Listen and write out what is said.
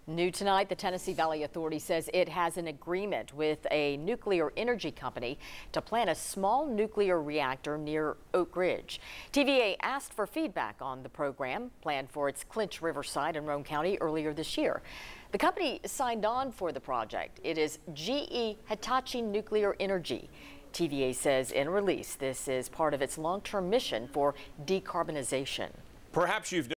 New tonight, the Tennessee Valley Authority says it has an agreement with a nuclear energy company to plant a small nuclear reactor near Oak Ridge. TVA asked for feedback on the program planned for its Clinch River site in Roane County earlier this year. The company signed on for the project. It is GE Hitachi Nuclear Energy. TVA says in a release this is part of its long-term mission for decarbonization. Perhaps you've